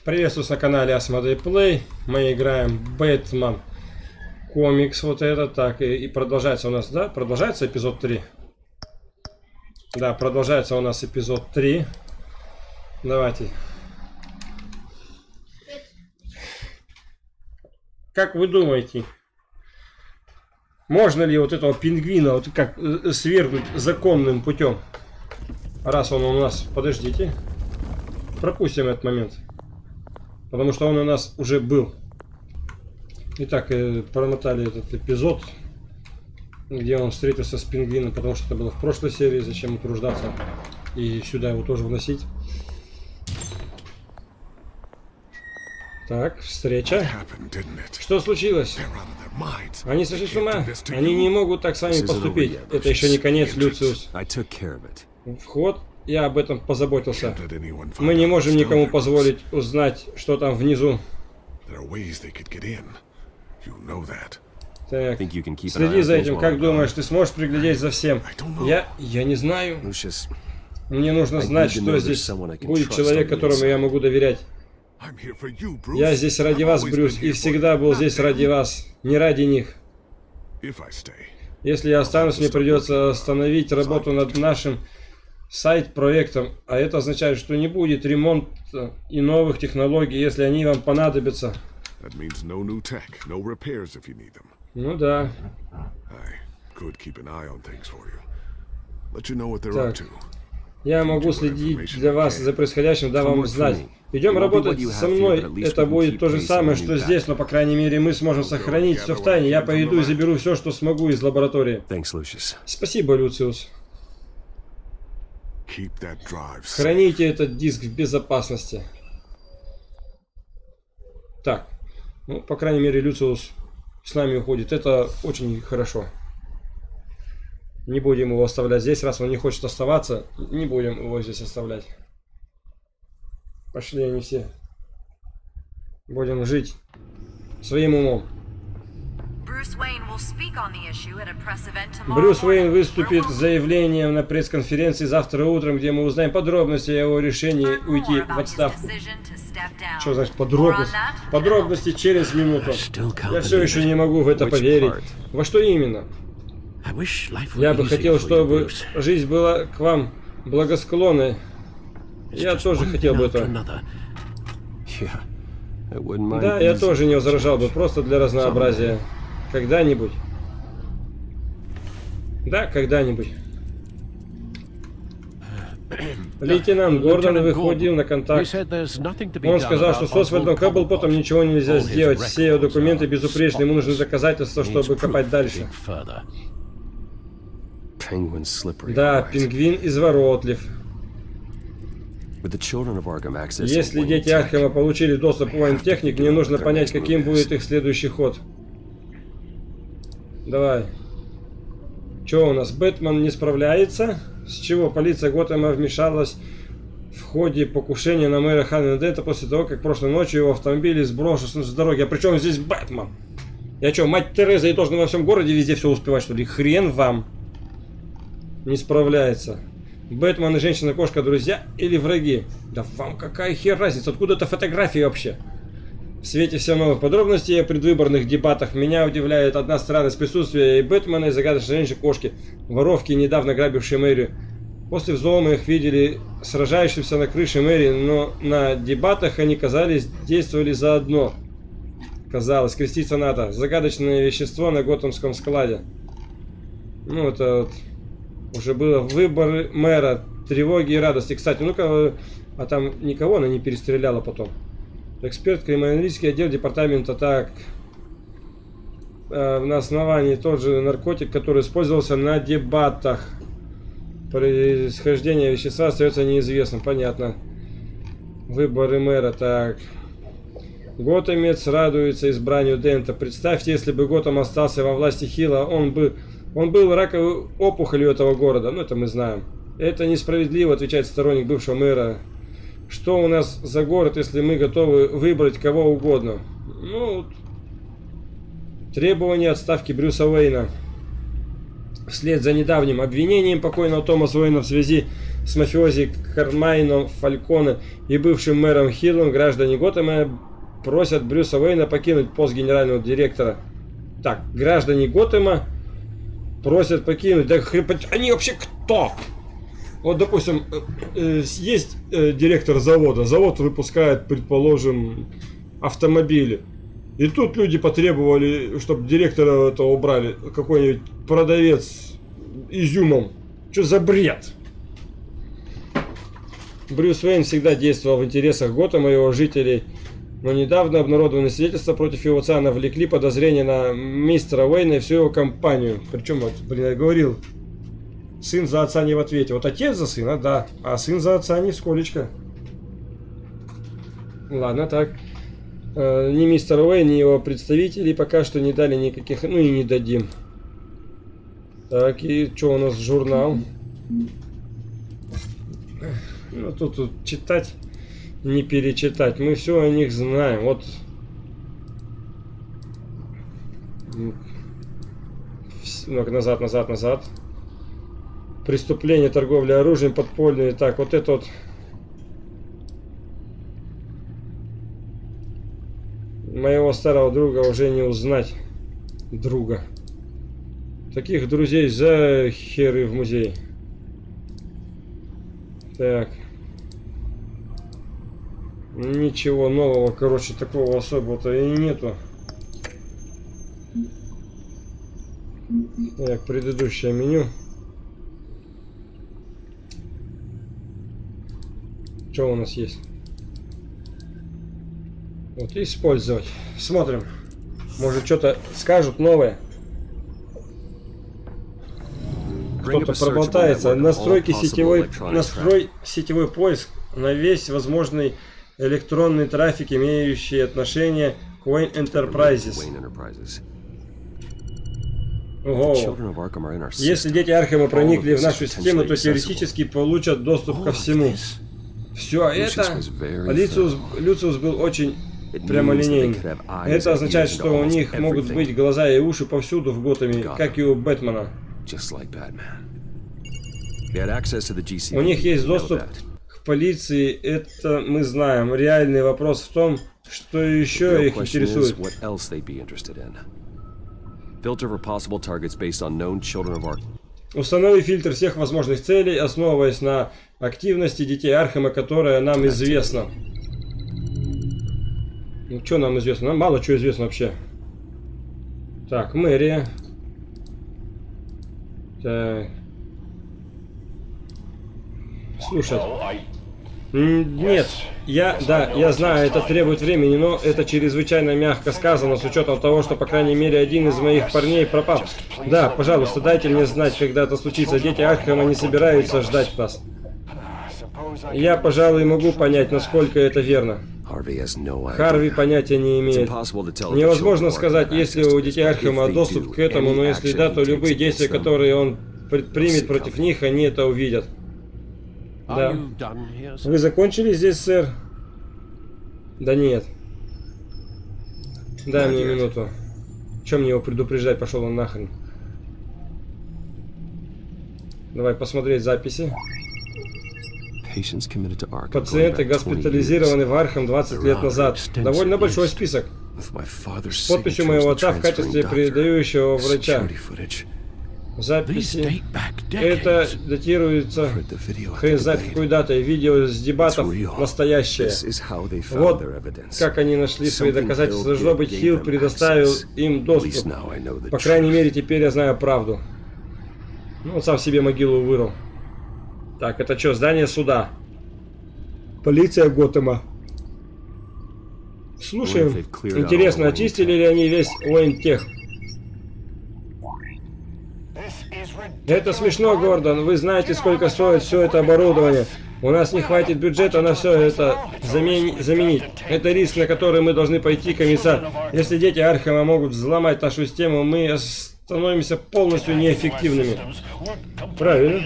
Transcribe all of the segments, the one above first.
Приветствую на канале Asmodee Play. Мы играем Бэтмен комикс вот это. Так, и продолжается у нас, да? Продолжается эпизод 3. Да, продолжается у нас эпизод 3. Давайте. Как вы думаете, можно ли вот этого пингвина вот как свергнуть законным путем? Раз он у нас... Подождите. Пропустим этот момент. Потому что он у нас уже был. Итак, промотали этот эпизод, где он встретился с пингвином, потому что это было в прошлой серии. Зачем утруждаться и сюда его тоже вносить. Так, встреча. Что случилось? Они сошли с ума. Они не могут так с вами поступить. Это еще не конец, Люциус. Вход. Я об этом позаботился. Мы не можем никому позволить узнать, что там внизу. Так, следи за этим. Как думаешь, ты сможешь приглядеть за всем? Я не знаю. Мне нужно знать, что здесь будет человек, которому я могу доверять. Я здесь ради вас, Брюс, и всегда был здесь ради вас, не ради них. Если я останусь, мне придется остановить работу над нашим сайт-проектом, а это означает, что не будет ремонта и новых технологий, если они вам понадобятся. Ну да. Так. Я могу следить для вас за происходящим, да вам знать. Идем работать со мной, это будет то же самое, что здесь, но по крайней мере мы сможем сохранить все в тайне. Я пойду и заберу все, что смогу из лаборатории. Спасибо, Люциус. Храните этот диск в безопасности. Так, ну, по крайней мере, Люциус с нами уходит. Это очень хорошо. Не будем его оставлять здесь, раз он не хочет оставаться. Не будем его здесь оставлять. Пошли они все. Будем жить своим умом. Брюс Уэйн выступит с заявлением на пресс-конференции завтра утром, где мы узнаем подробности о его решении уйти в отставку. Что значит подробности? Подробности через минуту. Я все еще не могу в это поверить. Во что именно? Я бы хотел, чтобы жизнь была к вам благосклонной. Я тоже хотел бы этого. Да, я тоже не возражал бы, просто для разнообразия. Когда-нибудь. Да, когда-нибудь. Лейтенант Гордон выходил на контакт. Он сказал, что с Освальдом Каблпотом ничего нельзя сделать. Все его документы безупречны. Ему нужны доказательства, чтобы копать дальше. Да, пингвин изворотлив. Если дети Арkhema получили доступ к воентехник, мне нужно понять, каким будет их следующий ход. Давай. Что у нас? Бэтмен не справляется? С чего полиция Готэма вмешалась в ходе покушения на мэра Харви-Дента после того, как прошлой ночью его автомобиль сброшен с дороги. А при чем здесь Бэтмен? Я что, мать Тереза, я должен во всем городе везде все успевать, что ли? Хрен вам. Не справляется. Бэтмен и женщина-кошка друзья или враги? Да вам какая хер разница? Откуда это фотографии вообще? В свете всех новых подробностей о предвыборных дебатах меня удивляет одна странность присутствия и Бэтмена, и загадочной женщины-кошки, воровки, недавно грабившие мэрию. После взлома их видели сражающимся на крыше мэрии, но на дебатах они, казались, действовали заодно. Казалось, креститься надо. Загадочное вещество на готэмском складе. Ну, это вот уже было выборы мэра, тревоги и радости. Кстати, ну-ка, а там никого она не перестреляла потом. Эксперт, криминалистский отдел департамента, так. На основании тот же наркотик, который использовался на дебатах. Происхождение вещества остается неизвестным. Понятно. Выборы мэра, так. Готэмец радуется избранию Дента. Представьте, если бы Готэм остался во власти Хилла, он был раковой опухолью этого города. Ну, это мы знаем. Это несправедливо, отвечает сторонник бывшего мэра. Что у нас за город, если мы готовы выбрать кого угодно? Ну, требование отставки Брюса Уэйна. Вслед за недавним обвинением покойного Томаса Уэйна в связи с мафиози Кармайном Фальконе и бывшим мэром Хиллом, граждане Готэма просят Брюса Уэйна покинуть пост генерального директора. Так, граждане Готэма просят покинуть. Да они вообще кто? Вот, допустим, есть директор завода. Завод выпускает, предположим, автомобили. И тут люди потребовали, чтобы директора этого убрали. Какой-нибудь продавец изюмом. Что за бред? Брюс Уэйн всегда действовал в интересах Готэма и его жителей. Но недавно обнародованные свидетельства против его отца навлекли подозрения на мистера Уэйна и всю его компанию. Причем, вот, блин, я говорил, сын за отца не в ответе. Вот отец за сына, да, а сын за отца нисколечко. Ладно, так. Ни мистер Уэйн, ни его представители пока что не дали никаких, ну и не дадим. Так, и что у нас журнал? Ну, тут читать, не перечитать. Мы все о них знаем. Вот. Назад. Преступление, торговля оружием, подпольные. Так, вот это вот. Моего старого друга уже не узнать. Друга. Таких друзей за херы в музей. Так. Ничего нового, короче, такого особого-то и нету. Так, предыдущее меню. Что у нас есть? Вот, использовать. Смотрим. Может, что-то скажут новое. Кто-то проболтается. Настрой сетевой поиск на весь возможный электронный трафик, имеющий отношение к Wayne Enterprises. Ого. Если дети Архема проникли в нашу систему, то теоретически получат доступ ко всему. Все это... Люциус был очень прямолинейный. Это означает, что у них могут быть глаза и уши повсюду в Готэме, как и у Бэтмена. У них есть доступ к полиции, это мы знаем. Реальный вопрос в том, что еще их интересует. Установи фильтр всех возможных целей, основываясь на активности детей Архема, которая нам известна. Ну, что нам известно? Нам мало чего известно вообще. Так, мэрия. Так. Слушай. Нет, я знаю, это требует времени, но это чрезвычайно мягко сказано, с учетом того, что, по крайней мере, один из моих парней пропал. Да, пожалуйста, дайте мне знать, когда это случится. Дети Архема не собираются ждать нас. Я, пожалуй, могу понять, насколько это верно. Харви понятия не имеет. Невозможно сказать, есть ли у детей Архема доступ к этому, но если да, то любые действия, которые он предпримет против них, они это увидят. Да. Вы закончили здесь, сэр? Да нет. Дай мне минуту. Чем мне его предупреждать? Пошел он нахрен. Давай посмотреть записи. Пациенты госпитализированы в Архем 20 лет назад. Довольно большой список. С подписью моего отца в качестве передающего врача. Записи. Это датируется хрен знает какой датой. Видео с дебатов настоящее. Вот как они нашли свои доказательства. Должно быть, Хилл предоставил им доступ. По крайней мере, теперь я знаю правду. Ну, он сам себе могилу вырыл. Так, это что? Здание суда. Полиция Готэма. Слушаем. Интересно, очистили ли они весь Уэйн-Тех? Это смешно, Гордон. Вы знаете, сколько стоит все это оборудование. У нас не хватит бюджета на все это заменить. Это риск, на который мы должны пойти, комиссар. Если дети Архема могут взломать нашу систему, мы становимся полностью неэффективными. Правильно.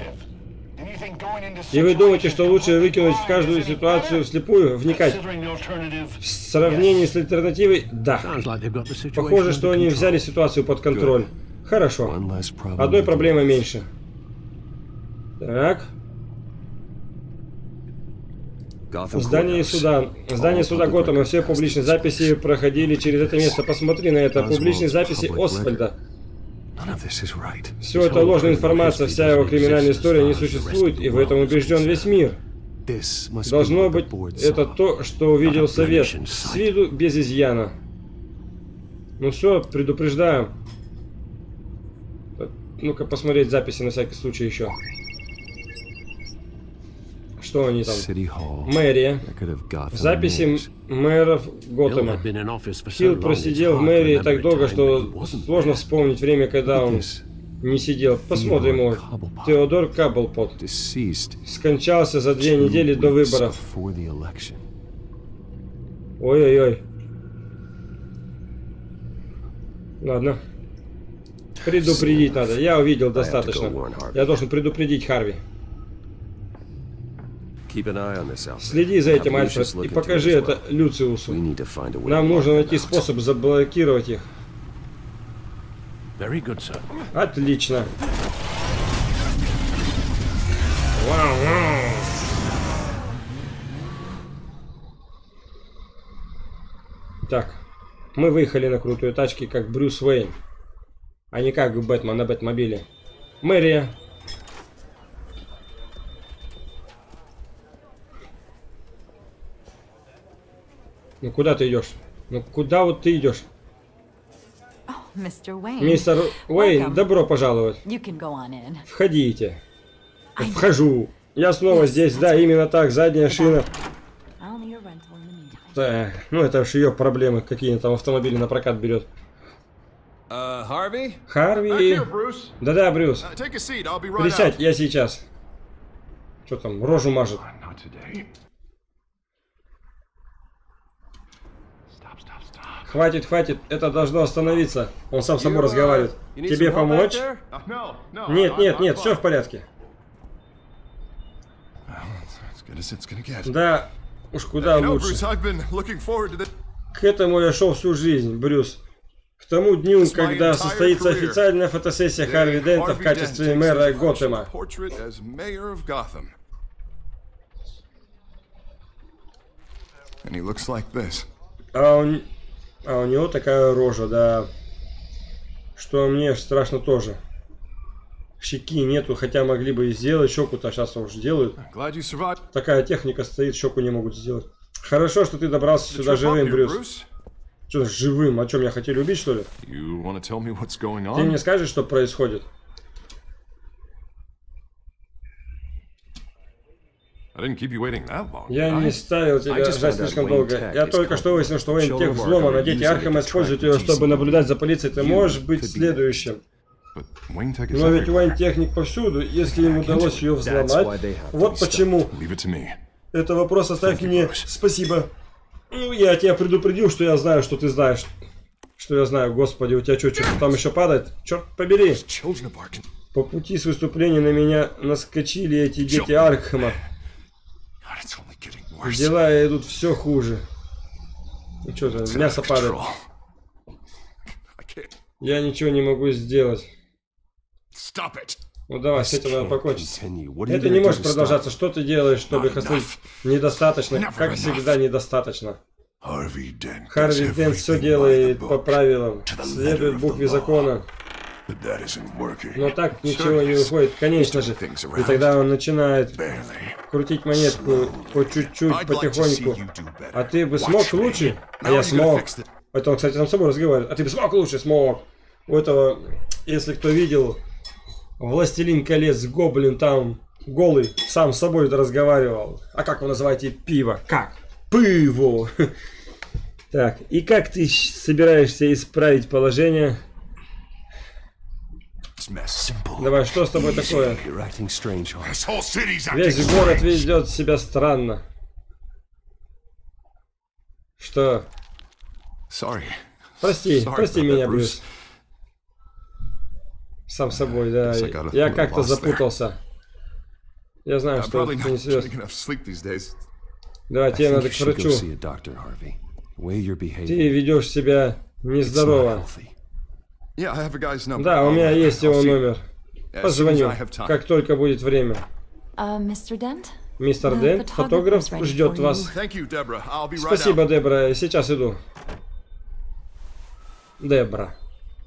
И вы думаете, что лучше выкинуть в каждую ситуацию вслепую, вникать? В сравнении с альтернативой, да. Похоже, что они взяли ситуацию под контроль. Хорошо. Одной проблемой меньше. Так. Здание суда Готэма. Все публичные записи проходили через это место. Посмотри на это. Публичные записи Освальда. Все это ложная информация. Вся его криминальная история не существует, и в этом убежден весь мир. Должно быть, это то, что увидел совет. С виду без изъяна. Ну все, предупреждаю. Ну-ка посмотреть записи на всякий случай еще. Что они там? Мэрия. Записи мэров Готэма. Хилл просидел в мэрии так долго, что сложно вспомнить время, когда он не сидел. Посмотрим его. Теодор Каблпот скончался за 2 недели до выборов. Ой-ой-ой. Ладно. Предупредить надо. Я увидел достаточно. Я должен предупредить Харви. Следи за этим, Альфред, и покажи это Люциусу. Нам нужно найти способ заблокировать их. Отлично. Так, мы выехали на крутую тачке, как Брюс Уэйн, а не как Бэтмен на Бэтмобиле. Мэрия. Ну куда ты идешь? Ну куда вот ты идешь? Мистер Уэйн, добро пожаловать. Входите. Вхожу. Я снова здесь, да, именно так, задняя шина. Да, ну это уж ее проблемы, какие там автомобили на прокат берет. Харви? Да-да, Брюс. Присядь, я сейчас. Что там, рожу мажет? Хватит, хватит, это должно остановиться. Он сам с собой разговаривает. Тебе помочь? Нет, нет, нет, все в порядке. Да, уж куда лучше. К этому я шел всю жизнь, Брюс. К тому дню, когда состоится официальная фотосессия Харви Дента в качестве мэра Готэма. А у него такая рожа, да, что мне страшно тоже. Щеки нету, хотя могли бы и сделать. Щеку-то сейчас уже делают. Такая техника стоит, щеку не могут сделать. Хорошо, что ты добрался сюда живым, Брюс. Что, живым? О чем, меня хотели убить, что ли? Ты мне скажешь, что происходит? Я не ставил тебя ждать слишком долго. Я только что выяснил, что Уэйн-Тех взломан, а дети Архема используют ее, чтобы наблюдать за полицией. Ты можешь быть следующим. Но ведь Уэйн-Техник повсюду, если им удалось ее взломать. Вот почему. Это вопрос оставь мне. Спасибо. Ну, я тебя предупредил, что я знаю, что ты знаешь. Что я знаю, господи, у тебя что-то там еще падает? Черт побери. По пути с выступления на меня наскочили эти дети Архема. Дела идут все хуже. Ну что же, мясо падает. Я ничего не могу сделать. Ну давай, с этим надо покончить. Это не может продолжаться. Что ты делаешь, чтобы их остановить? Недостаточно. Как всегда, недостаточно. Харви Дент все делает по правилам. Следует букве закона. Но так ничего не выходит, конечно же. И тогда он начинает крутить монетку по чуть-чуть, потихоньку. А ты бы смог лучше? А я смог. Это он, кстати, сам с собой разговаривает. А ты бы смог лучше? Смог. У этого, если кто видел, Властелин колец, гоблин там голый, сам с собой разговаривал. А как вы называете пиво? Как? Пиво! Так, и как ты собираешься исправить положение? Давай, что с тобой такое? Весь город ведет себя странно. Что? Прости меня, Брюс. Сам собой, да. Я как-то запутался. Я знаю, что это не серьезно. Да, тебе надо к врачу. Ты ведешь себя нездорово. Да, у меня есть его номер. Позвоню, как только будет время. Мистер Дент? Мистер Дент, фотограф ждет вас. Спасибо, Дебра, сейчас иду. Дебра.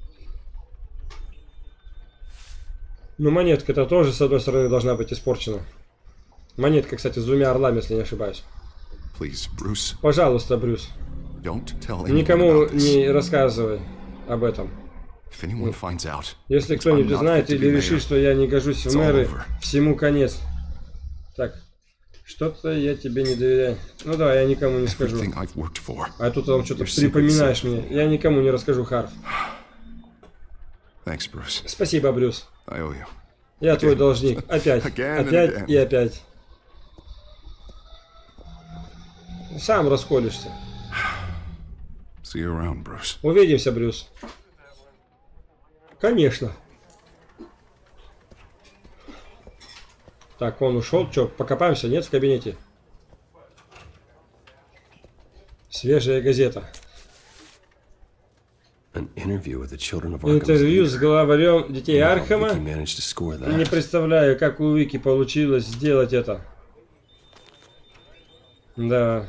Ну, монетка-то тоже, с одной стороны, должна быть испорчена. Монетка, кстати, с 2 орлами, если не ошибаюсь. Пожалуйста, Брюс. Никому не рассказывай об этом. Если кто-нибудь знает или решит, что я не гожусь в мэры, всему конец. Так, что-то я тебе не доверяю. Ну да, я никому не скажу. А тут там что-то припоминаешь мне. Я никому не расскажу, Харв. Спасибо, Брюс. Я твой должник. Опять. Опять и опять. Сам расколешься. Увидимся, Брюс. Конечно. Так, он ушел. Че, покопаемся? Нет в кабинете? Свежая газета. Интервью с главарем детей Архама. Не представляю, как у Вики получилось сделать это. Да.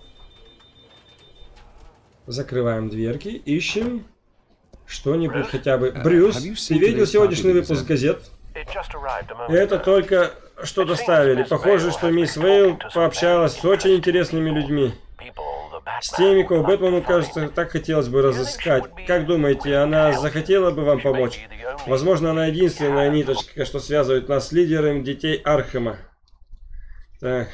Закрываем дверки, ищем что-нибудь хотя бы. Брюс, ты видел сегодняшний выпуск газет? Это только что доставили. Похоже, что мисс Вейл пообщалась с очень интересными людьми. С теми, кого Бэтмену, кажется, так хотелось бы разыскать. Как думаете, она захотела бы вам помочь? Возможно, она единственная ниточка, что связывает нас с лидером детей Архама. Так.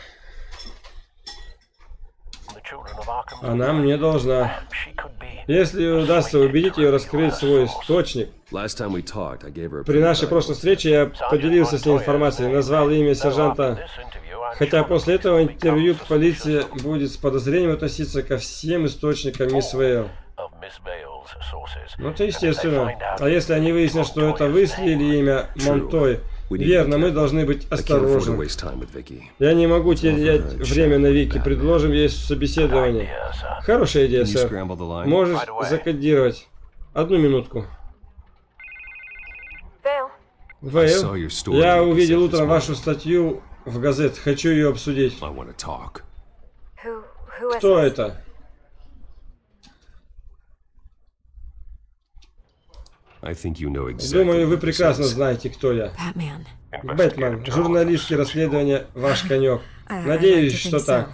Она мне должна. Если удастся убедить ее раскрыть свой источник. При нашей прошлой встрече я поделился с ней информацией, назвал имя сержанта. Хотя после этого интервью полиция будет с подозрением относиться ко всем источникам мисс Вейл. Ну, это естественно. А если они выяснят, что это вы слили имя Монтой, верно, мы должны быть осторожны. Я не могу терять время на Вики. Предложим ей собеседование. Хорошая идея, сэр. Можешь закодировать. Одну минутку. Вейл, я увидел утром вашу статью в газет. Хочу ее обсудить. Кто это? Думаю, вы прекрасно знаете, кто я. Бэтмен. Журналистские расследования — ваш конек. Надеюсь, что так.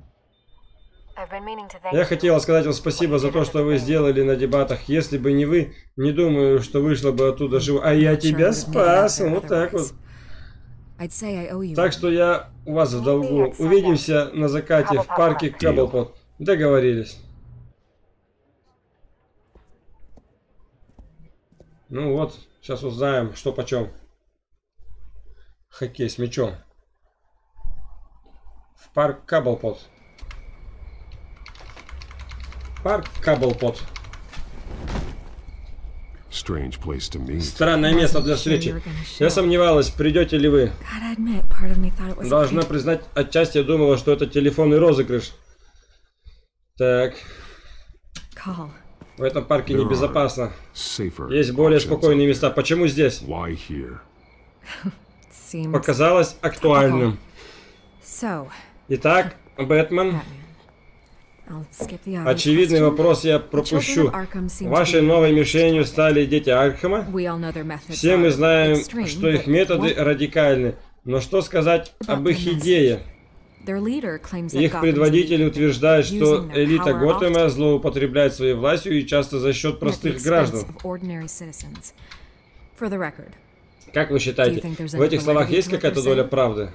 Я хотела сказать вам спасибо за то, что вы сделали на дебатах. Если бы не вы, не думаю, что вышло бы оттуда живо. А я тебя спас. Вот так вот. Так что я у вас в долгу. Увидимся на закате в парке Каблпот. Договорились. Ну вот, сейчас узнаем, что почем. Хоккей с мячом. В парк Каблпот. Парк Каблпот. Странное место для встречи. Я сомневалась, придете ли вы. Должна признать, отчасти я думала, что это телефонный розыгрыш. Так. В этом парке небезопасно. Есть более спокойные места. Почему здесь? Показалось актуальным. Итак, Бэтмен. Очевидный вопрос я пропущу. Вашей новой мишенью стали дети Архама. Все мы знаем, что их методы радикальны. Но что сказать об их идее? Их предводитель утверждает, что элита Готэма злоупотребляет своей властью и часто за счет простых граждан. Как вы считаете, в этих словах есть какая-то доля правды?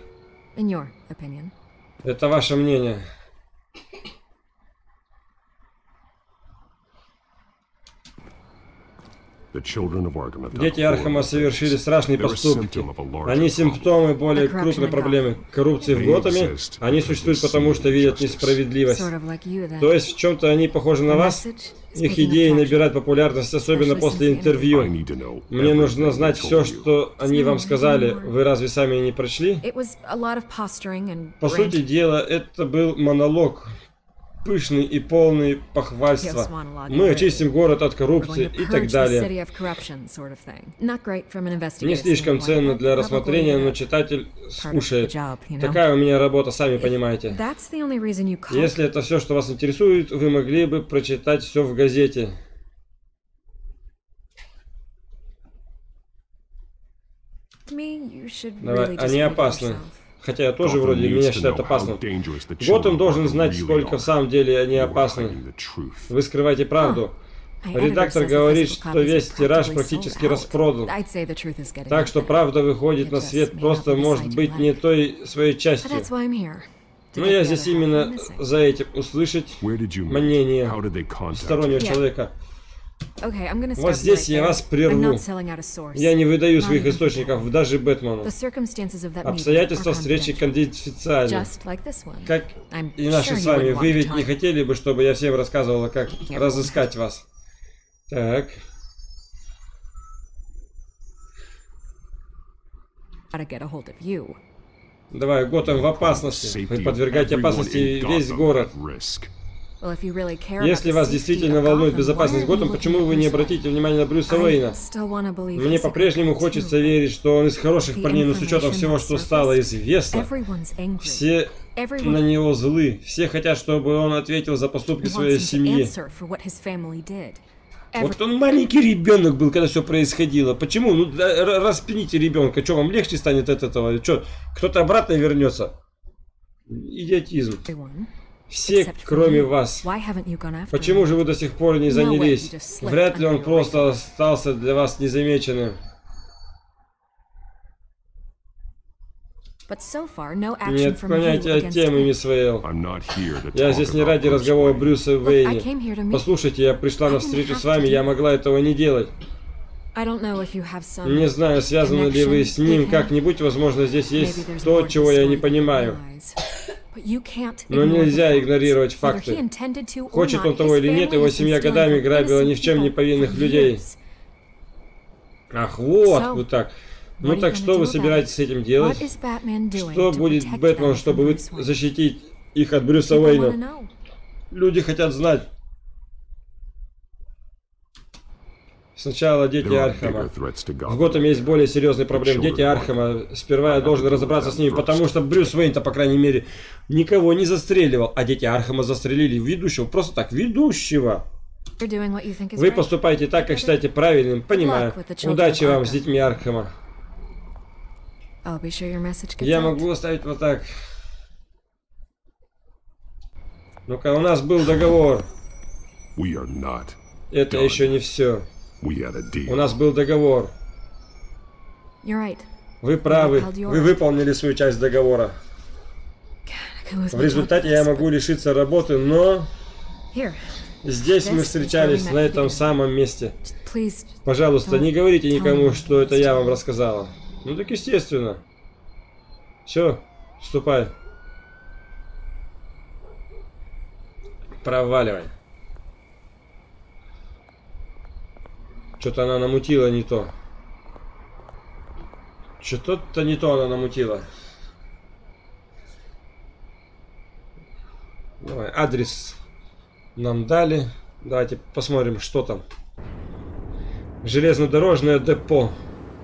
Это ваше мнение. Дети Архама совершили страшные поступки. Они симптомы более крупной проблемы коррупции в Готэме. Они существуют потому, что видят несправедливость. То есть в чем-то они похожи на вас? Их идеи набирают популярность, особенно после интервью. Мне нужно знать все, что они вам сказали. Вы разве сами не прочли? По сути дела, это был монолог. пышный и полный похвальства. Мы очистим город от коррупции и так далее. Не слишком ценно для рассмотрения, но читатель скушает. Такая у меня работа, сами понимаете. Если это все, что вас интересует, вы могли бы прочитать все в газете. Давай, они опасны. Хотя я тоже вроде меня считают опасным. Готэм должен знать, сколько в самом деле они опасны. Вы скрываете правду. Редактор говорит, что весь тираж практически распродан. Так что правда выходит на свет просто может быть не той своей частью. Но я здесь именно за этим услышать мнение стороннего человека. Вот здесь я вас прерву. Я не выдаю своих источников, даже Бэтмену. Обстоятельства встречи конфиденциальны. Как и наши с вами. Вы ведь не хотели бы, чтобы я всем рассказывала, как разыскать вас? Так. Давай, Готэм в опасности. Вы подвергаете опасности весь город. Если вас действительно волнует безопасность Готэм, почему вы не обратите внимание на Брюса Уэйна? Мне по-прежнему хочется верить, что он из хороших парней, но с учетом всего, что стало известно, все на него злы. Все хотят, чтобы он ответил за поступки своей семьи. Вот он маленький ребенок был, когда все происходило. Почему? Ну, распните ребенка. Что, вам легче станет от этого? Что, кто-то обратно вернется? Идиотизм. Все, кроме вас. Почему же вы до сих пор не занялись? Вряд ли он просто остался для вас незамеченным. Не отклоняйте от темы, мисс Вейл. Я здесь не ради разговора Брюса Уэйне. Послушайте, я пришла на встречу с вами, я могла этого не делать. Не знаю, связаны ли вы с ним как-нибудь, возможно, здесь есть то, чего я не понимаю. Но нельзя игнорировать факты. Хочет он того или нет, его семья годами грабила ни в чем не повинных людей. Ах, вот, вот так. Ну так что вы собираетесь с этим делать? Что будет Бэтмен, чтобы защитить их от Брюса Уэйна? Люди хотят знать. Сначала дети Аркхема. В Готэме есть более серьезные проблемы. Дети Аркхема. Сперва я должен разобраться с ними, потому что Брюс Уэйн-то, по крайней мере, никого не застреливал. А дети Аркхема застрелили ведущего. Просто так, ведущего. Вы поступаете так, как считаете правильным. Понимаю. Удачи вам с детьми Аркхема. Я могу оставить вот так. Ну-ка, у нас был договор. Это еще не все. У нас был договор. Вы правы. Вы выполнили свою часть договора. В результате я могу лишиться работы, но... Здесь мы встречались, на этом самом месте. Пожалуйста, не говорите никому, что это я вам рассказала. Ну так естественно. Все, вступай. Проваливай. Что-то она намутила не то. Что-то не то она намутила. Давай, адрес нам дали. Давайте посмотрим, что там. Железнодорожное депо.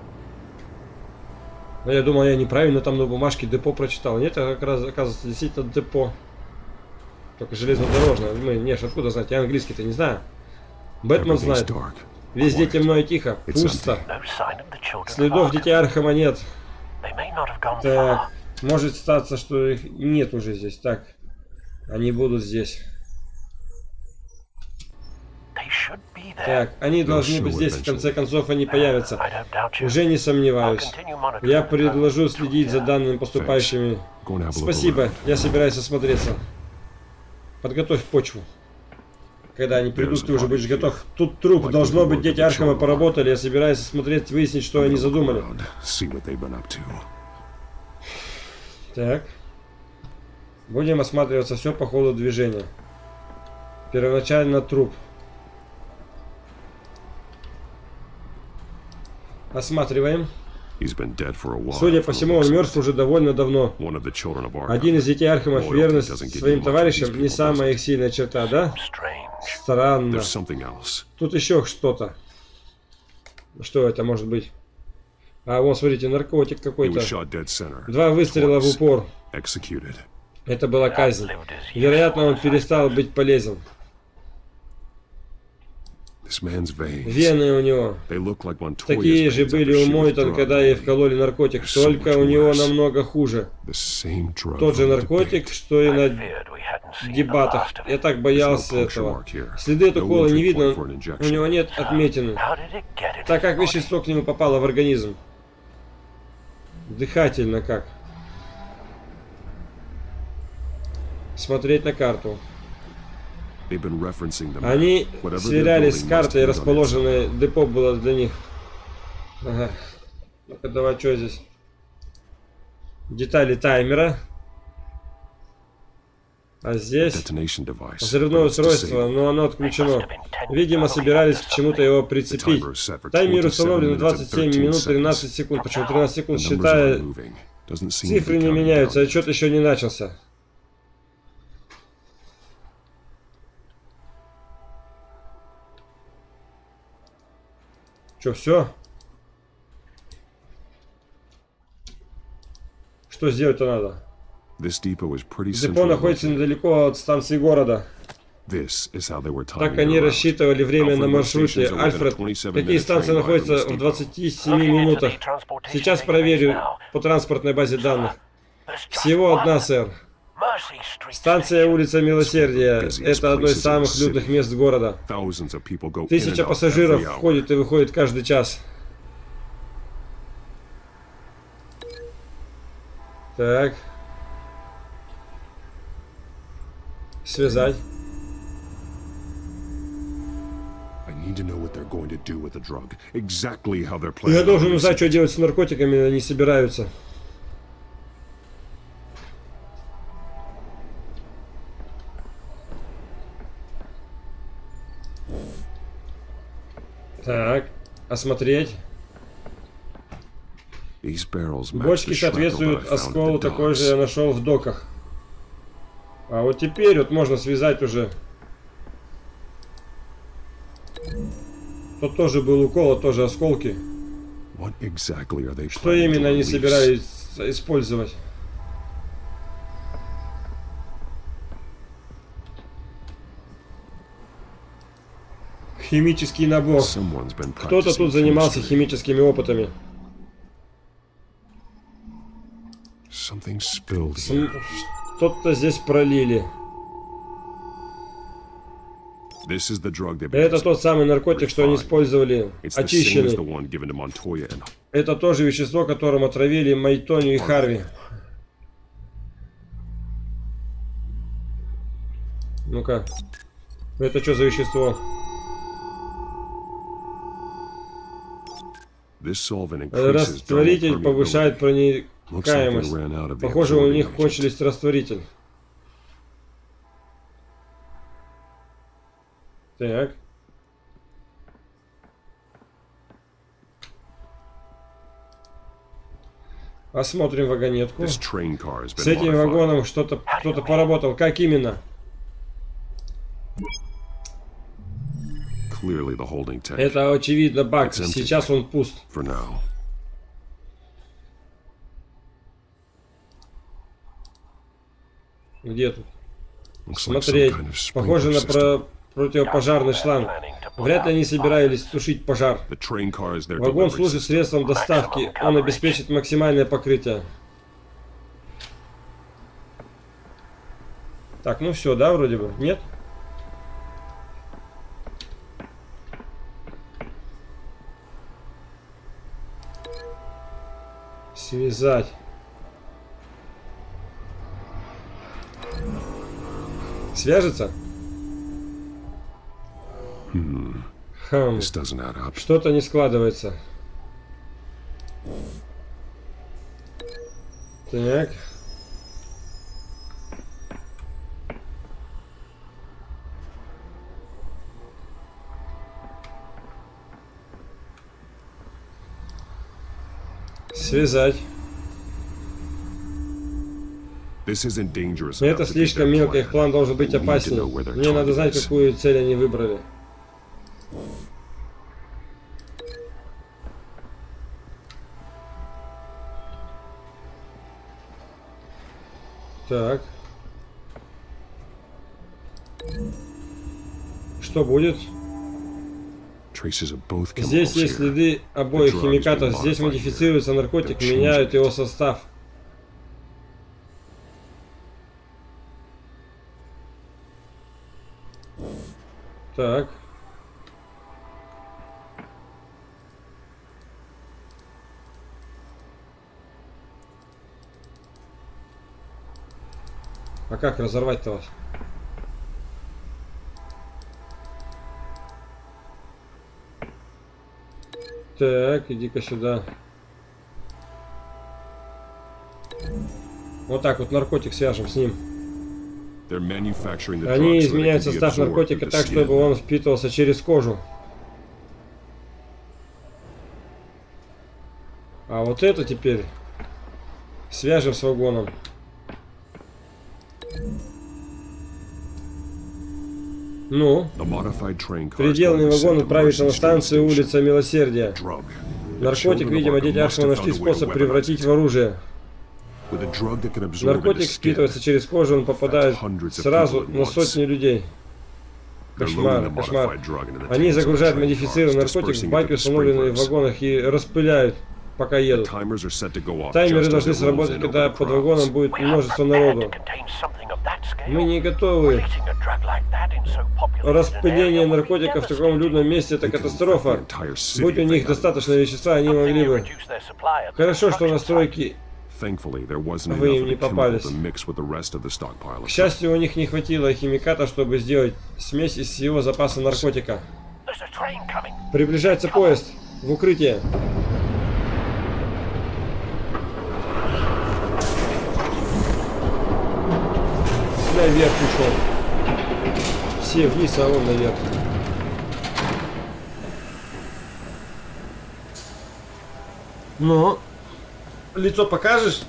Но я думал, я неправильно там на бумажке депо прочитал. Нет, это как раз, оказывается, действительно депо. Только железнодорожное. Не, откуда знать? Я английский-то не знаю. Бэтмен знает. Везде темно и тихо. Пусто. Следов детей Аркхема нет. Так, может статься, что их нет уже здесь. Так, они будут здесь. Так, они должны быть здесь, в конце концов они появятся. Уже не сомневаюсь. Я предложу следить за данными поступающими. Спасибо, я собираюсь осмотреться. Подготовь почву. Когда они придут, ты уже будешь готов. Тут труп, должно быть, дети Аркхема поработали. Я собираюсь осмотреть, выяснить, что они задумали. Так. Будем осматриваться все по ходу движения. Первоначально труп. Осматриваем. Судя по всему, он мертв уже довольно давно. Один из детей Архамов, верность своим товарищам, не самая их сильная черта, да? Странно. Тут еще что-то. Что это может быть? А вон, смотрите, наркотик какой-то. 2 выстрела в упор. Это была казнь. Вероятно, он перестал быть полезен. Вены у него такие же были у Мойтон, когда ей вкололи наркотик, только у него намного хуже. Тот же наркотик, что и на дебатах. Я так боялся этого. Следы от укола не видно, у него нет отметины. Так как вещество к нему попало в организм. Дыхательно как? Смотреть на карту. Они сверялись с картой, расположенной депо было для них. Ага. Ну-ка, давай, что здесь? Детали таймера. А здесь взрывное устройство, но оно отключено. Видимо, собирались к чему-то его прицепить. Таймер установлен на 27 минут 13 секунд. Почему 13 секунд, считая... Цифры не меняются, отчет еще не начался. Что, все? Что сделать-то надо? Депо находится недалеко от станции города. Так они рассчитывали время на маршруте. Альфред, какие станции находятся в 27 минутах? Сейчас проверю по транспортной базе данных. Всего одна, сэр. Станция улица Милосердия. Это одно из самых людных мест города. 1000 пассажиров входит и выходит каждый час. Так. Связать. Я должен узнать, что делать с наркотиками, они собираются. Так, осмотреть. Бочки соответствуют осколу, такой же я нашел в доках. А вот теперь вот можно связать уже. Тут тоже был укол, а тоже осколки. Что именно они собирались использовать? Химический набор. Кто-то тут занимался химическими опытами. Что-то здесь пролили. Это тот самый наркотик, что они использовали, очищенный. Это тоже вещество, которым отравили Майтонию и Харви. Ну-ка. Это что за вещество? Растворитель повышает проникаемость. Похоже, у них кончились растворитель. Так. Осмотрим вагонетку. С этим вагоном кто-то поработал. Как именно? Это очевидно бак. Сейчас он пуст. Где тут? Смотреть. Похоже на противопожарный шланг. Вряд ли они собирались тушить пожар. Вагон служит средством доставки. Он обеспечит максимальное покрытие. Так, ну все, да, вроде бы? Нет? Связать. Свяжется? Что-то не складывается. Так. Связать. Это слишком мелко, их план должен быть опасен. Мне надо знать, какую цель они выбрали. Так. Что будет? Здесь есть следы обоих химикатов. Здесь модифицируется наркотик, меняют его состав. Так. А как разорвать-то вас? Так, иди-ка сюда. Вот так вот наркотик свяжем с ним. Они изменяют состав наркотика так, чтобы он впитывался через кожу. А вот это теперь свяжем с вагоном. Ну, переделанный вагон отправится на станцию улица Милосердия. Наркотик, видимо, дети Аршема нашли способ превратить в оружие. Наркотик впитывается через кожу, он попадает сразу на сотни людей. Кошмар, кошмар. Они загружают модифицированный наркотик в баки, установленные в вагонах, и распыляют, пока едут. Таймеры должны сработать, когда под вагоном будет множество народу. Мы не готовы. Распыление наркотиков в таком людном месте — это катастрофа. Будь у них достаточно вещества, они могли бы... Хорошо, что настройки... Вы им не попались. К счастью, у них не хватило химиката, чтобы сделать смесь из всего запаса наркотика. Приближается поезд. В укрытие. Наверх ушел. Все вниз, а он наверх. Ну, лицо покажешь?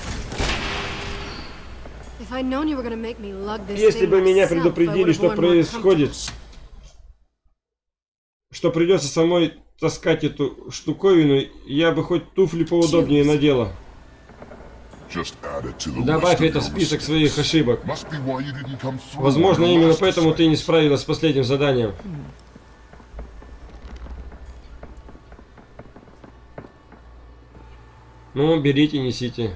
Если бы меня предупредили, что происходит, что придется самой таскать эту штуковину, я бы хоть туфли поудобнее надела. Добавь это в список своих ошибок. Возможно, именно поэтому ты не справилась с последним заданием. Ну, берите, несите.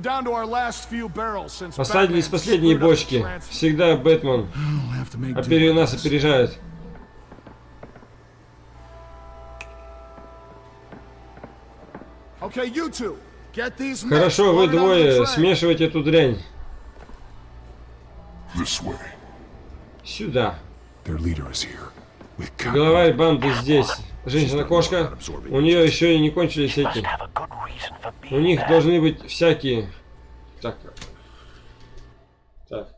Остались последние бочки. Всегда Бэтмен нас опережает. Хорошо, вы двое, смешивайте эту дрянь. Сюда. Глава банды здесь. Женщина-кошка. У нее еще и не кончились эти. У них должны быть всякие... Так. Так.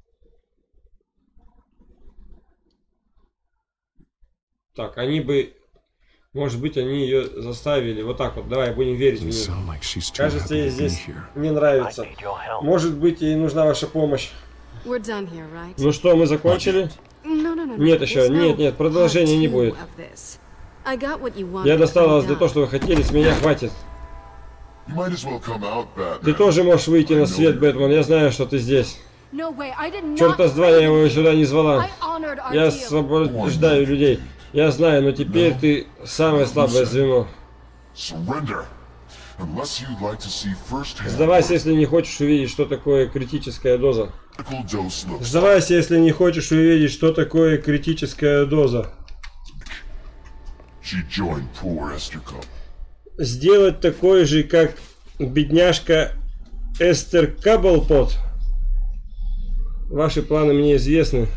Так, они бы... Может быть, они ее заставили. Вот так вот. Давай, будем верить в нее. Кажется, ей здесь не нравится. Может быть, ей нужна ваша помощь. Ну что, мы закончили? Нет еще. Нет, продолжения не будет. Я достал вас для того, что вы хотели. С меня хватит. Ты тоже можешь выйти на свет, Бэтмен. Я знаю, что ты здесь. Черта с два, я его сюда не звала. Я освобождаю людей. Я знаю, но теперь ты самое слабое звено. Сдавайся, если не хочешь увидеть, что такое критическая доза. Сдавайся, если не хочешь увидеть, что такое критическая доза. Сделать такой же, как бедняжка Эстер Каблпот. Ваши планы мне известны.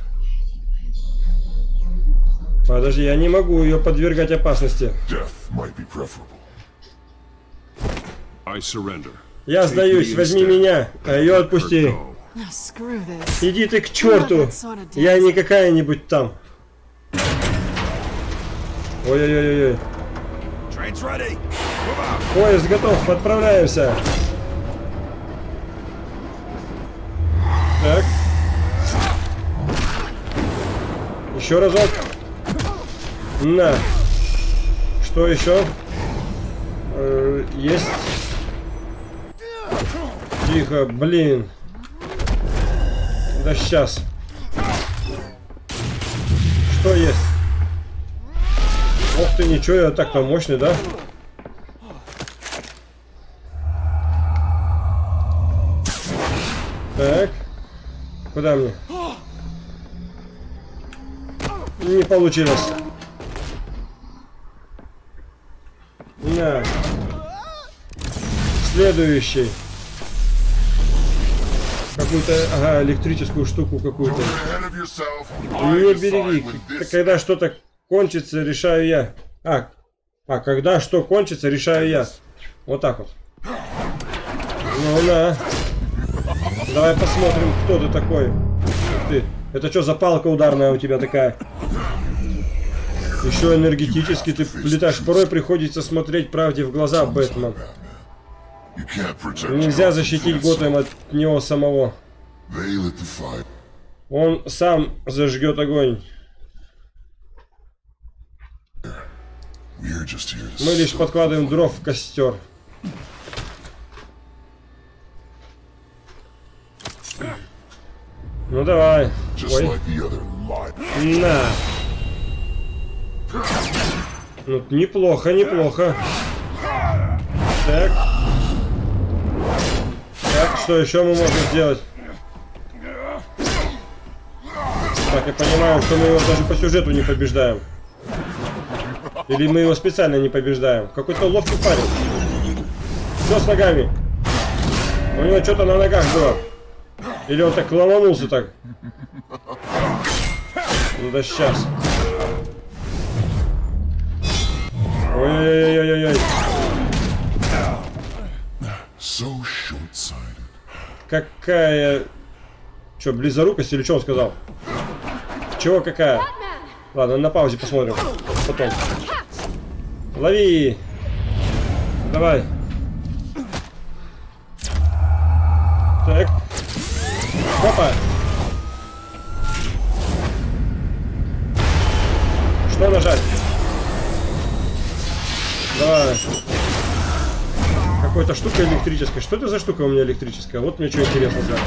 Подожди, я не могу ее подвергать опасности. Я сдаюсь, возьми меня, а ее отпусти. Иди ты к черту, я не какая-нибудь там. Ой-ой-ой-ой. Поезд готов, отправляемся. Так. Еще разок. На. Что еще? Есть. Тихо, блин. Да сейчас. Что есть? Ох ты, ничего, я так-то мощный, да? Так. Куда мне? Не получилось. На. Следующий. Какую-то, ага, электрическую штуку какую-то. Не береги. Когда что-то кончится, решаю я. Когда что кончится, решаю я. Вот так вот. Ну на. Давай посмотрим, кто ты такой. Ты. Это что за палка ударная у тебя такая? Еще энергетически ты летаешь. Порой приходится смотреть правде в глаза, Бэтмен. Нельзя защитить Готэм от него самого. Он сам зажгет огонь. Мы лишь подкладываем дров в костер. Ну давай. Ой. На. Ну неплохо, неплохо. Так. Так, что еще мы можем сделать? Так, я понимаю, что мы его даже по сюжету не побеждаем. Или мы его специально не побеждаем. Какой-то ловкий парень. Что с ногами? У него что-то на ногах было. Или он так ломанулся так? Ну да сейчас. Ой-ой-ой-ой-ой. Какая... Че, близорукость или что он сказал? Чего какая? Ладно, на паузе посмотрим. Потом. Лови! Давай. Так. Опа! Что нажать? Давай. Какой-то штука электрическая. Что это за штука у меня электрическая? Вот мне что интересно знать.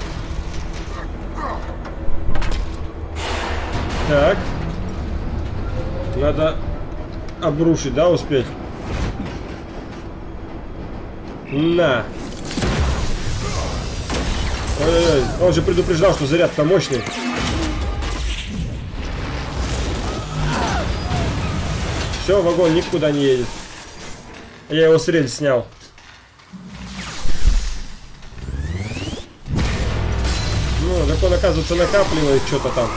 Так. Надо обрушить, да, успеть? На. Ой-ой-ой. Он же предупреждал, что заряд-то мощный. Все, вагон никуда не едет. Я его с рельс снял. Ну, так он, оказывается, накапливает что-то там.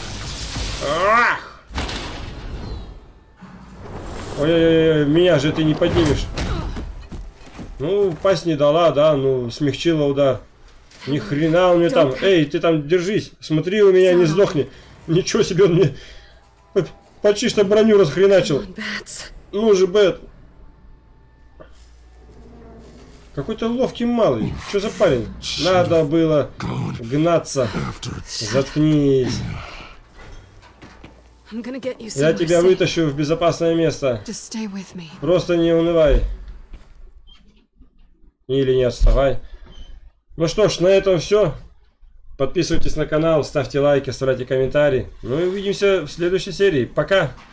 Ой-ой-ой, меня же ты не поднимешь. Ну, пасть не дала, да, ну, смягчила удар. Ни хрена он мне там. Эй, ты там держись. Смотри, у меня не сдохни. Ничего себе, он мне почти что броню расхреначил. Ну же, Бэт. Какой-то ловкий малый. Что за парень? Надо было гнаться. Заткнись. Я тебя вытащу в безопасное место. Просто не унывай. Или не отставай. Ну что ж, на этом все. Подписывайтесь на канал, ставьте лайки, оставляйте комментарии. Ну и увидимся в следующей серии. Пока!